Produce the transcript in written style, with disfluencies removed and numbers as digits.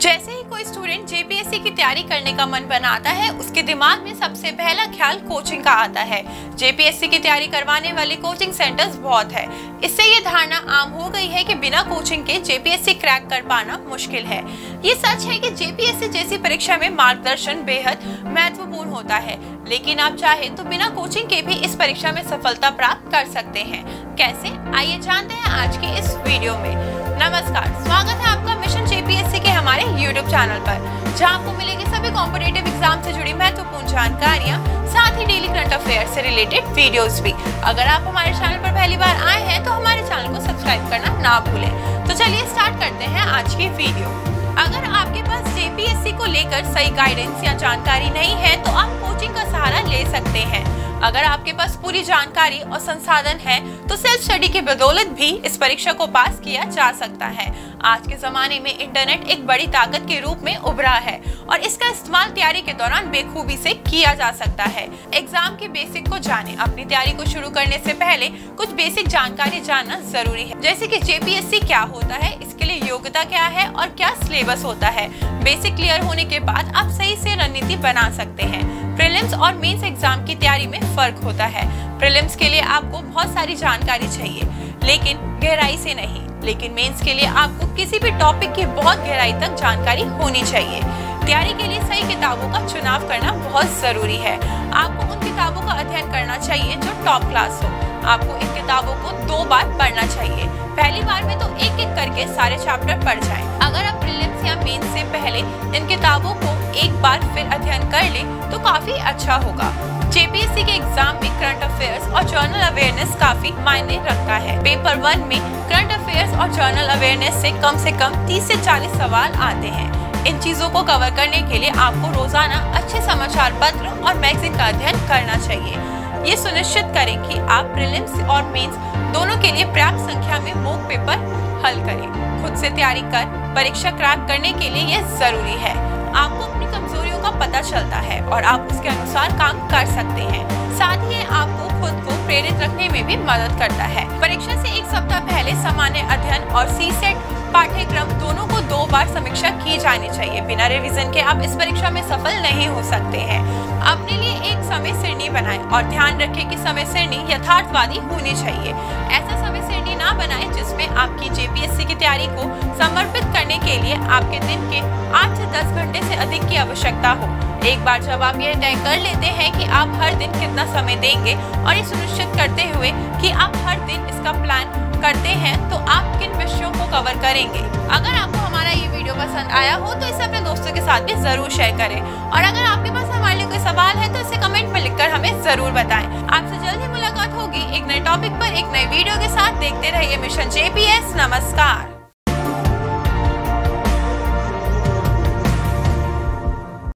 जैसे ही कोई student JPSC की तैयारी करने का मन बनाता है, उसके दिमाग में सबसे पहला ख्याल कोचिंग का आता है। जेपीएससी की तैयारी करवाने वाले कोचिंग सेंटर्स बहुत है। इससे ये धारणा आम हो गई है कि बिना कोचिंग के जेपीएससी क्रैक कर पाना मुश्किल है। ये सच है कि जेपीएससी जैसी परीक्षा में मार्गदर्शन बेहद महत्वपूर्ण होता है, लेकिन आप चाहे तो बिना कोचिंग के भी इस परीक्षा में सफलता प्राप्त कर सकते हैं। कैसे, आइए जानते हैं आज के इस वीडियो में। नमस्कार, स्वागत है आपका मिशन जेपीएससी के हमारे YouTube चैनल पर, जहां आपको मिलेगी सभी कॉम्पिटिटिव एग्जाम से जुड़ी महत्वपूर्ण जानकारियां, साथ ही डेली करंट अफेयर से रिलेटेड वीडियोस भी। अगर आप हमारे चैनल पर पहली बार आए हैं तो हमारे चैनल को सब्सक्राइब करना ना भूलें। तो चलिए स्टार्ट करते हैं आज की वीडियो। अगर आपके पास जेपीएससी को लेकर सही गाइडेंस या जानकारी नहीं है तो आप कोचिंग का सहारा ले सकते हैं। अगर आपके पास पूरी जानकारी और संसाधन है तो सेल्फ स्टडी की बदौलत भी इस परीक्षा को पास किया जा सकता है। आज के जमाने में इंटरनेट एक बड़ी ताकत के रूप में उभरा है और इसका इस्तेमाल तैयारी के दौरान बेखूबी से किया जा सकता है। एग्जाम के बेसिक को जानें। अपनी तैयारी को शुरू करने से पहले कुछ बेसिक जानकारी जानना जरूरी है, जैसे कि जेपीएससी क्या होता है, इसके लिए योग्यता क्या है और क्या सिलेबस होता है। बेसिक क्लियर होने के बाद आप सही से रणनीति बना सकते हैं। प्रीलिम्स और मेंस एग्जाम की तैयारी में फर्क होता है। प्रीलिम्स के लिए आपको बहुत सारी जानकारी चाहिए, लेकिन गहराई से नहीं। लेकिन मेंस के लिए आपको किसी भी टॉपिक की बहुत गहराई तक जानकारी होनी चाहिए। तैयारी के लिए सही किताबों का चुनाव करना बहुत जरूरी है। आपको उन किताबों का अध्ययन करना चाहिए जो टॉप क्लास हो। आपको इन किताबों को 2 बार पढ़ना चाहिए। पहली बार में तो एक एक करके सारे चैप्टर पढ़ जाएं। अगर आप प्रीलिम्स या मेंस से पहले इन किताबों को एक बार फिर अध्ययन कर लें तो काफी अच्छा होगा। जेपीएससी के एग्जाम में करंट अफेयर्स और जर्नल अवेयरनेस काफी मायने रखता है। पेपर 1 में करंट अफेयर्स और जर्नल अवेयरनेस से कम 30 से 40 सवाल आते हैं। इन चीजों को कवर करने के लिए आपको रोजाना अच्छे समाचार पत्र और मैगजीन का अध्ययन करना चाहिए। ये सुनिश्चित करें कि आप प्रीलिम्स और मेंस दोनों के लिए पर्याप्त संख्या में मॉक पेपर हल करें। खुद से तैयारी कर परीक्षा क्रैक करने के लिए यह जरूरी है। आपको अपनी कमजोरियों का पता चलता है और आप उसके अनुसार काम कर सकते हैं। साथ ही आपको खुद को प्रेरित रखने में भी मदद करता है। परीक्षा से 1 सप्ताह पहले सामान्य अध्ययन और सीसेट पाठ्यक्रम दोनों को 2 बार समीक्षा की जानी चाहिए। बिना रिवीजन के आप इस परीक्षा में सफल नहीं हो सकते हैं। अपने लिए एक समय सारणी बनाएं और ध्यान रखें कि समय सारणी यथार्थवादी होनी चाहिए। ऐसा समय सारणी ना बनाएं जिसमें आपकी जेपीएससी की तैयारी को समर्पित करने के लिए आपके दिन के 8 से 10 घंटे से अधिक की आवश्यकता हो। एक बार जब आप यह तय कर लेते हैं कि आप हर दिन कितना समय देंगे और ये सुनिश्चित करते हुए कि आप हर दिन इसका प्लान करते हैं, तो आप किन विषयों को कवर करेंगे। अगर आपको हमारा ये वीडियो पसंद आया हो तो इसे अपने दोस्तों के साथ भी जरूर शेयर करें और अगर आपके पास हमारे लिए कोई सवाल है तो इसे कमेंट में लिखकर हमें जरूर बताएं। आपसे जल्द ही मुलाकात होगी एक नए टॉपिक पर एक नए वीडियो के साथ। देखते रहिए मिशन जेपीएस। नमस्कार।